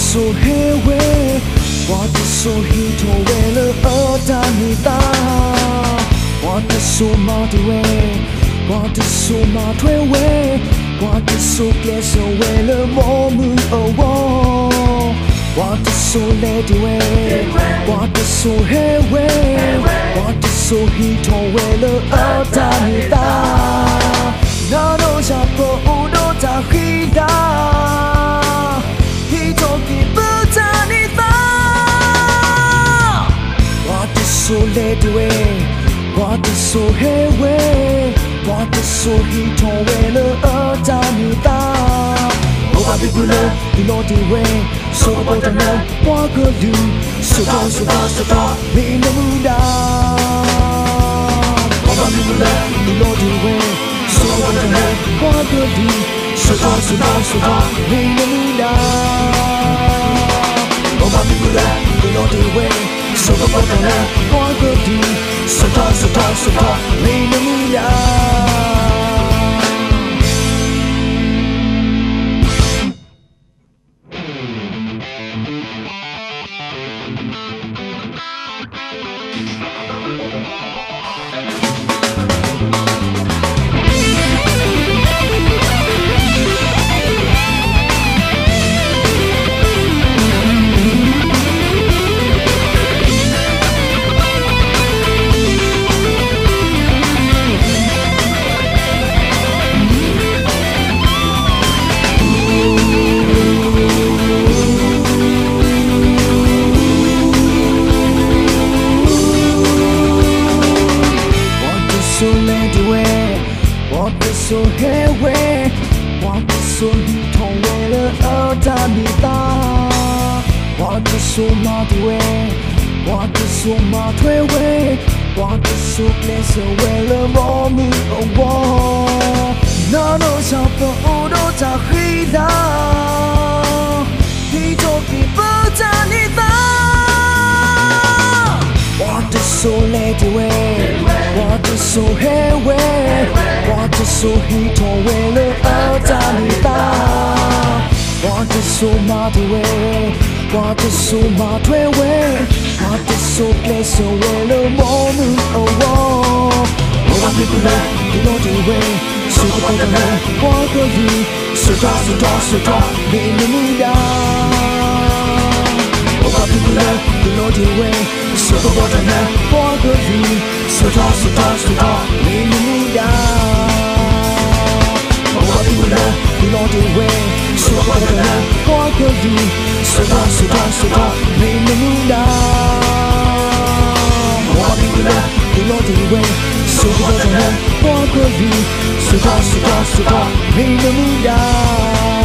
手黑尾，我的手一头为了二大你大，我的手马蹄尾，我的手马腿尾，我的手变成为了我们哦，我的手累的尾，我的手黑尾，我的手一头为了二大你大，那都下坡都在黑大。手累的尾，我的手黑尾，我的手一头为了二大你大。我把屁股了，你落地位，手把波长了，我个绿，手套手套手套，你能不打？我把屁股了，你落地位，手把波长了，我个绿，手套手套手套，你能不打？我把屁股了，你落地位。手把波长了，我个地，手套手套手套，没能力呀。我的手黑尾，我的手一头为了二大你大，我的手马蹄尾，我的手马腿尾，我的手变成为了我们哦，那都小朋友都在黑大，一头比不在你大，我的手累的尾，我的手黑尾。我的手一头为了二大你大，我的手马蹄尾，我的手马腿尾，我的手变成为了我们哦，我把屁股了，你落地位，手把波长了，我个绿，手套手套手套，你能不打？我把屁股了，你落地位，手把波长了，我个绿，手套手套手套，你能不打？你落地位，手把波长了，我个绿，手套手套手套，没能不打。我把屁股了，你落地位，手把波长了，我个绿，手套手套手套，没能不打。